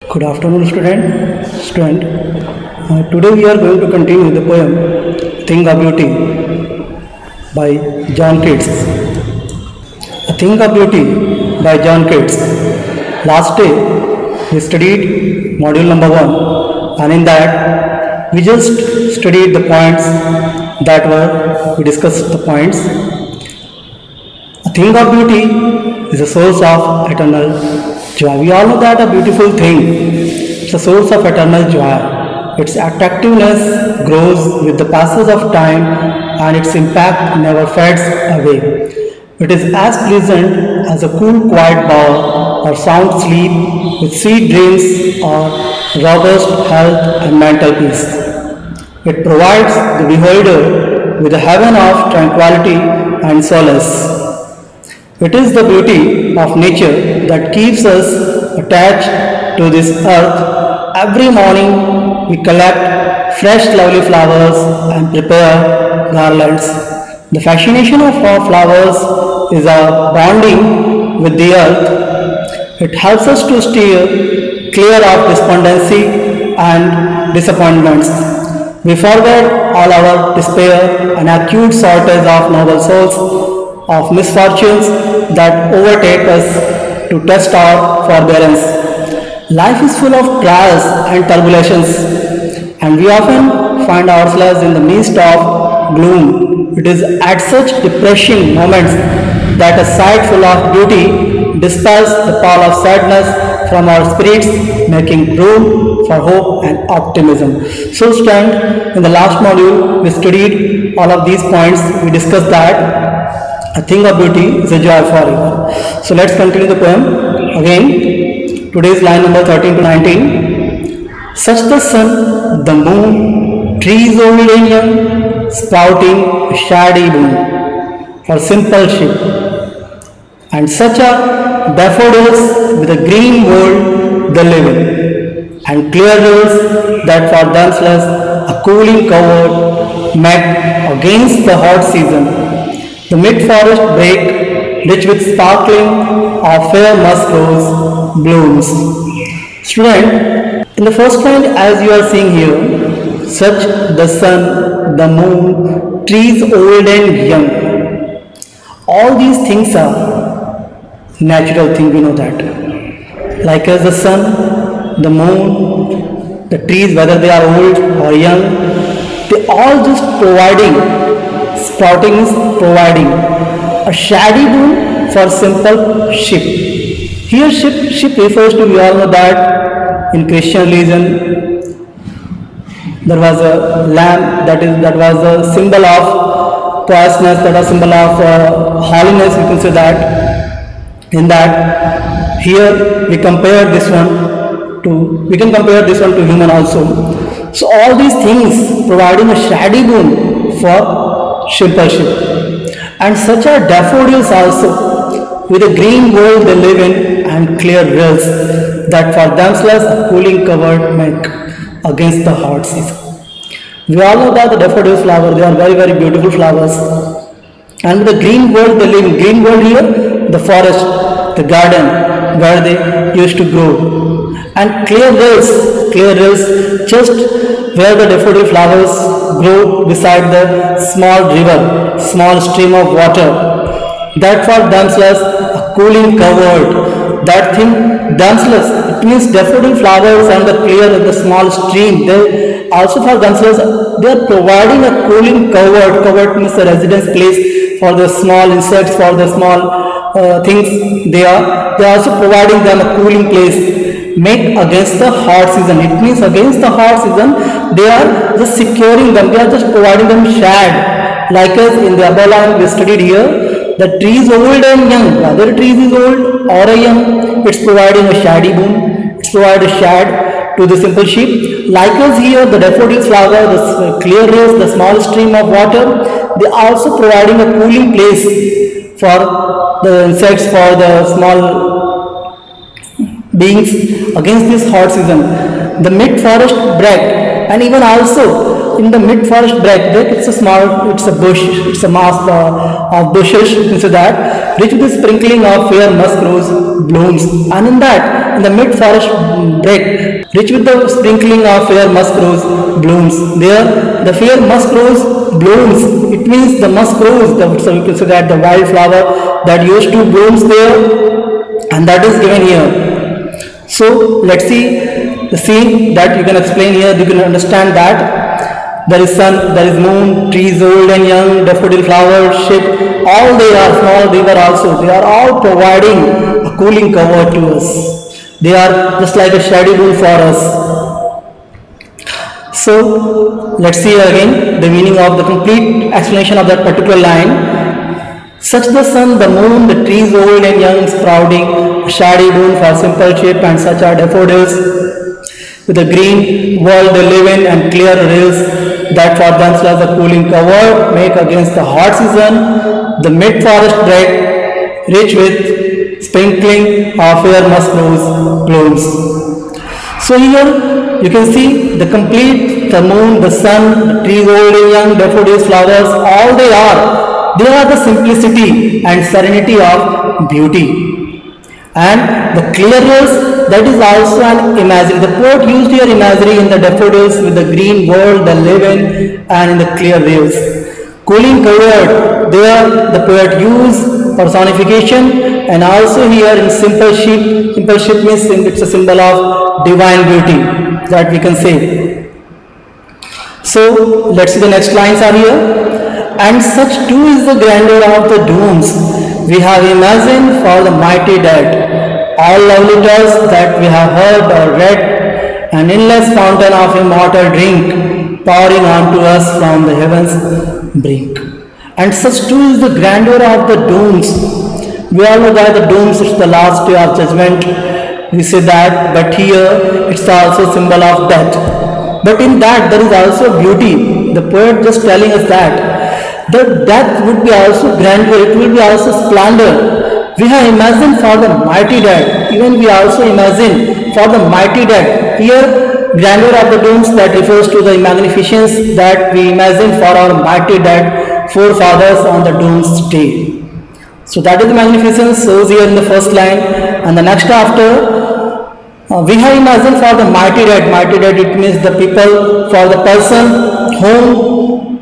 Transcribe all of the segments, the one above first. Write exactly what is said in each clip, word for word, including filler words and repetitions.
Good afternoon, student. Student, uh, today we are going to continue the poem "Thing of Beauty" by John Keats. A Thing of Beauty by John Keats. Last day we studied module number one, and in that we just studied the points that were we discussed the points. A thing of beauty is a source of eternal joy. We all know that a beautiful thing is a source of eternal joy. Its attractiveness grows with the passage of time and its impact never fades away. It is as pleasant as a cool, quiet bower or sound sleep with sweet dreams or robust health and mental peace. It provides the beholder with a heaven of tranquility and solace. It is the beauty of nature that keeps us attached to this earth. Every morning we collect fresh lovely flowers and prepare garlands. The fascination of our flowers is our bonding with the earth. It helps us to steer clear of despondency and disappointments. We forget all our despair and acute shortage of noble souls, of misfortunes that overtake us to test our forbearance. Life is full of trials and tribulations, and we often find ourselves in the midst of gloom. It is at such depressing moments that a sight full of beauty dispels the pall of sadness from our spirits, making room for hope and optimism. So, student, in the last module, we studied all of these points. We discussed that a thing of beauty is a joy forever. So let's continue the poem again. Today's line number thirteen to nineteen. Such the sun, the moon, trees old and young, sprouting a shady boon for simple sheep, and such are daffodils with a green world they live in, and clear rivers that for themselves a cooling cover make against the hot season. The mid-forest brake, rich with sparkling of fair musk rose blooms. Student, in the first point, as you are seeing here, such the sun, the moon, trees old and young. All these things are natural things, we know that. Like as the sun, the moon, the trees, whether they are old or young, they all just providing sprouting is providing a shady boon for simple sheep. Here sheep, sheep refers to, we all know that in Christian religion there was a lamb that is that was a symbol of piousness, that was a symbol of uh, holiness, we can say that. In that here we compare this one to, we can compare this one to human also. So all these things providing a shady boon for simple sheep, and such are daffodils also, with a green world they live in and clear rills that for themselves a cooling cover make against the hot season. We all know that the daffodil flower, they are very very beautiful flowers, and with the green world they live in. Green world here, the forest, the garden where they used to grow, and clear rills, clear rills just where the daffodil flowers grow beside the small river, small stream of water, that for themselves a cooling covered. That thing themselves, it means daffodil flowers and the clear, the small stream, they also for themselves, they are providing a cooling covered. Covered means a residence place for the small insects, for the small uh, things they are. They are also providing them a cooling place. Make against the hot season. It means against the hot season, they are just securing them. They are just providing them shade. Like us in the above line we studied here, the tree is old and young. Whether tree is old or a young, it's providing a shady boon. It's providing a shade to the simple sheep. Like us here, the daffodil flower, the clear rays, the small stream of water, they are also providing a cooling place for the insects, for the small beings against this hot season. The mid forest break, and even also in the mid forest break, break it's a small, it's a bush, it's a mass uh, of bushes, you can say that, rich with the sprinkling of fair musk rose blooms. And in that, in the mid forest break, rich with the sprinkling of fair musk rose blooms. There, the fair musk rose blooms. It means the musk rose, the, so you can say that the wildflower that used to blooms there, and that is given here. So let's see the scene that you can explain here. You can understand that there is sun, there is moon, trees old and young, daffodil flowers, ship, all they are, small river also, they are all providing a cooling cover to us. They are just like a shady moon for us. So let's see again the meaning of the complete explanation of that particular line. Such the sun, the moon, the trees old and young sprouting, shady moon for simple shape, and such are daffodils with a green world they live in, and clear rills that for themselves a cooling cover make against the hot season. The mid forest break, rich with sprinkling of fair musk rose blooms. So here you can see the complete, the moon, the sun, the trees old and young, daffodils, flowers, all they are. They are the simplicity and serenity of beauty. And the clearness, that is also an imagery. The poet used here imagery in the daffodils with the green world they live in, and in the clear waves. Cooling covered, there the poet used personification, and also here in simple sheep. Simple sheep means it's a symbol of divine beauty, that we can say. So let's see the next lines are here. And such too is the grandeur of the dooms we have imagined for the mighty dead. All lovely tales that we have heard or read, an endless fountain of immortal drink pouring onto us from the heavens brink. And such too is the grandeur of the dooms. We all know that the dooms is the last day of judgment. We say that, but here it's also a symbol of death. But in that there is also beauty. The poet just telling us that the death would be also grandeur, it will be also splendor. We have imagined for the mighty dead, even we also imagine for the mighty dead. Here, grandeur of the dooms, that refers to the magnificence that we imagine for our mighty dead forefathers on the doomsday. So that is the magnificence shows here in the first line. And the next after, uh, we have imagined for the mighty dead. Mighty dead, it means the people, for the person whom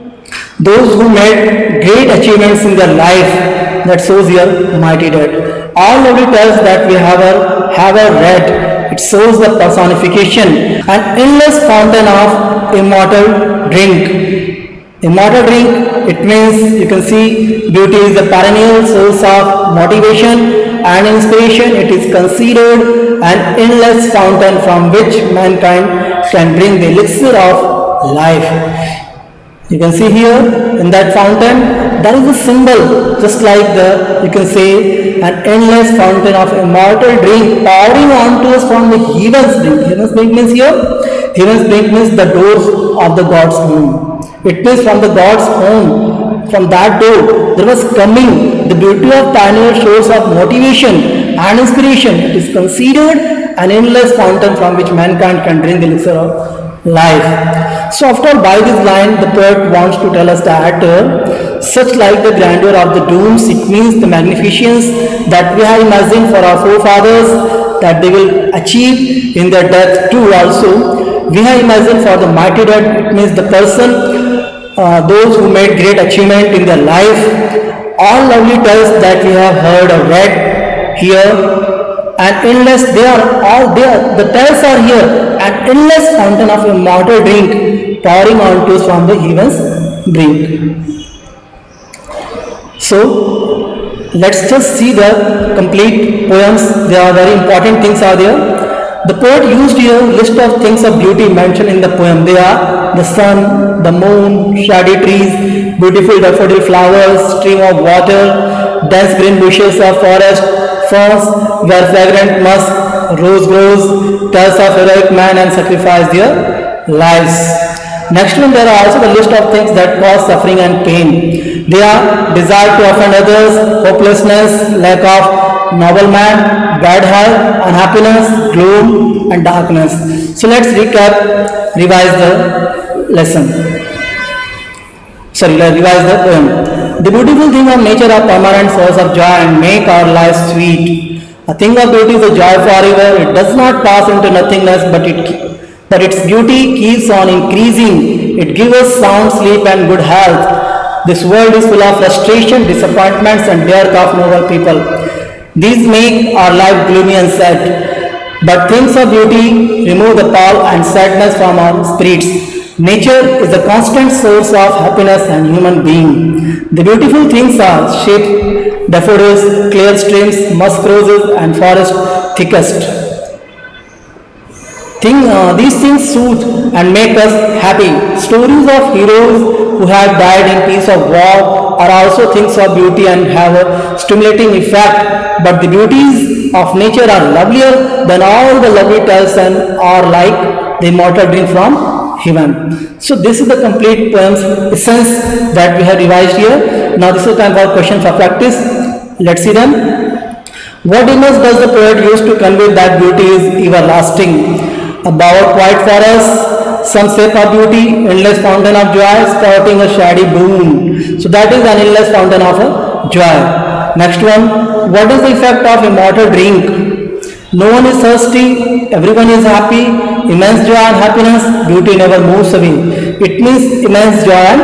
those who made great achievements in their life, that shows here mighty dead. All lovely tales that we have have read, it shows the personification, an endless fountain of immortal drink. Immortal drink, it means you can see beauty is the perennial source of motivation and inspiration. It is considered an endless fountain from which mankind can bring the elixir of life. You can see here in that fountain, there is a symbol, just like the, you can say, an endless fountain of immortal drink pouring onto us from the heaven's brink. Heaven's brink means here, heaven's brink means the doors of the God's home. It means from the God's home, from that door, there was coming the beauty of pioneer source of motivation and inspiration. It is considered an endless fountain from which mankind can drink the elixir of life. So after all, by this line the poet wants to tell us that uh, such like the grandeur of the dooms, it means the magnificence that we have imagined for our forefathers that they will achieve in their death too also. We have imagined for the mighty dead, it means the person, uh, those who made great achievement in their life. All lovely tales that we have heard or read here, and endless, they are all there, the tales are here, an endless fountain of immortal drink pouring onto us from the heaven's brink. So let's just see the complete poems. There are very important things are there. The poet used here a list of things of beauty mentioned in the poem. They are the sun, the moon, shady trees, beautiful daffodil flowers, stream of water, dense green bushes of forest, ferns where fragrant musk rose grows, tales of heroic man and sacrifice their lives. Next one, there are also the list of things that cause suffering and pain. They are desire to offend others, hopelessness, lack of noble man, bad health, unhappiness, gloom and darkness. So let's recap, revise the lesson. Sorry, let's revise the poem. The beautiful things of nature are permanent source of joy and make our lives sweet. A thing of beauty is a joy forever. It does not pass into nothingness, but it but its beauty keeps on increasing. It gives us sound sleep and good health. This world is full of frustration, disappointments, and dearth of noble people. These make our life gloomy and sad. But things of beauty remove the pall and sadness from our spirits. Nature is a constant source of happiness and human being. The beautiful things are sheep, daffodils, clear streams, musk roses, and forest thickest. Thing, uh, these things soothe and make us happy. Stories of heroes who have died in peace of war are also things of beauty and have a stimulating effect. But the beauties of nature are lovelier than all the lovely tales and are like the immortal drink from heaven. So this is the complete poem's essence that we have revised here. Now this is time for questions for practice. Let's see them. What image does the poet use to convey that beauty is everlasting? About white forest, some shape of beauty, endless fountain of joy, spouting a shady boon. So that is an endless fountain of joy. Next one, what is the effect of immortal drink? No one is thirsty, everyone is happy, immense joy and happiness, beauty never moves away. It means immense joy and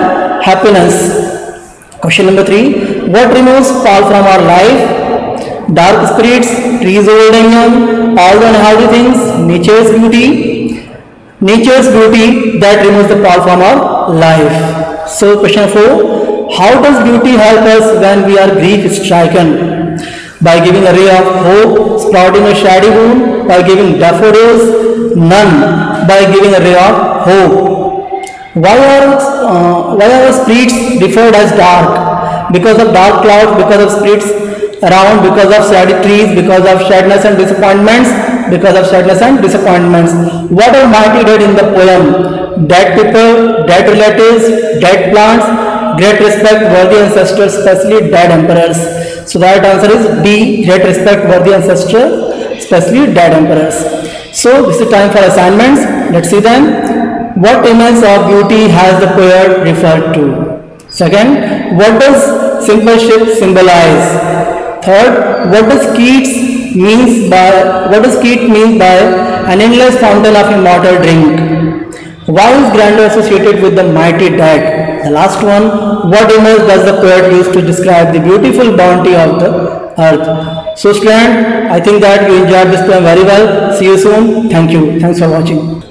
happiness. Question number three, what removes fall from our life? Dark spirits, trees old and young, all the unhealthy things, nature's beauty, nature's beauty that removes the fall from our life. So question four, how does beauty help us when we are grief stricken? By giving a ray of hope, sprouting a shady boon, by giving daffodils, none, by giving a ray of hope. Why are, uh, why are spirits referred as dark? Because of dark clouds, because of spirits around, because of shady trees, because of sadness and disappointments, because of sadness and disappointments. What Almighty did in the poem? Dead people, dead relatives, dead plants, great respect worthy ancestors, especially dead emperors. So the right answer is D, great respect worthy ancestors, especially dead emperors. So this is time for assignments. Let's see them. What image of beauty has the poet referred to? Second, what does simple ship symbolize? Third, what does Keats means by what does Keats mean by an endless fountain of immortal drink? Why is grandeur associated with the mighty dead? The last one, what image does the poet use to describe the beautiful bounty of the earth? So student, I think that you enjoyed this poem very well. See you soon. Thank you. Thanks for watching.